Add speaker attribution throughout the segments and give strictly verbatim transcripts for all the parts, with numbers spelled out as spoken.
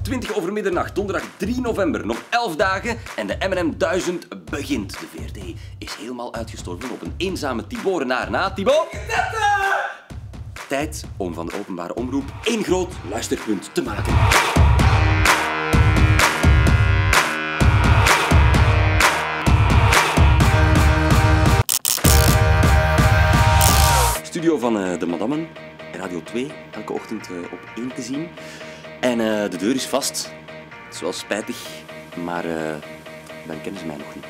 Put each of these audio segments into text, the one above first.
Speaker 1: twintig over middernacht, donderdag drie november. Nog elf dagen en de M en M duizend begint. De V R T is helemaal uitgestorven op een eenzame Tiborenaar na. Thibaut? Tijd om van de openbare omroep één groot luisterpunt te maken. Studio van uh, de Madammen, Radio twee, elke ochtend uh, op één te zien. En uh, de deur is vast. Het is wel spijtig, maar uh, dan kennen ze mij nog niet.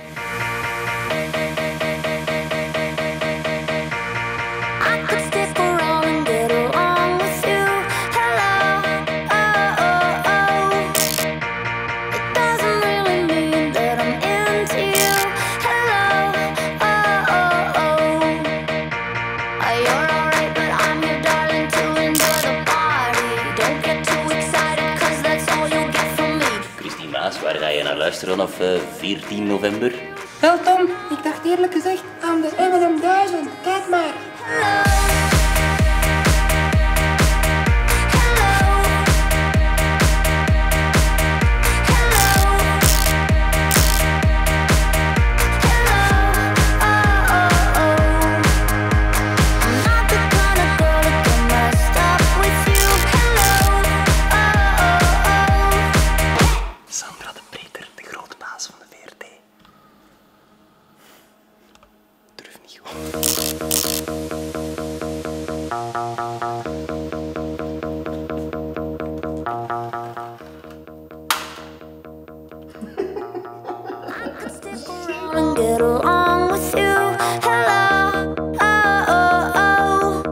Speaker 1: Waar ga je naar luisteren vanaf uh, veertien november?
Speaker 2: Wel Tom, ik dacht eerlijk gezegd aan de M en M duizend. Kijk maar.
Speaker 3: Get along with you. Hello. Oh, oh, oh.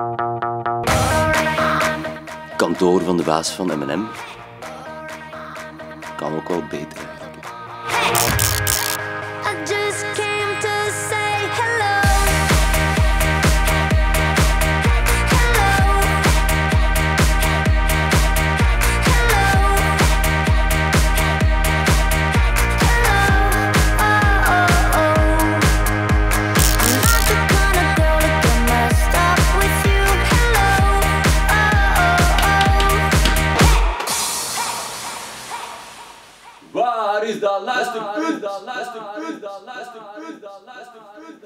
Speaker 1: Kantoor van de baas van M en M. Kan ook wel beter eigenlijk.
Speaker 3: I just came to say hello. Hello.
Speaker 1: Waar is dat luisterpunt? Waar is dat luisterpunt? Luisterpunt? Luisterpunt?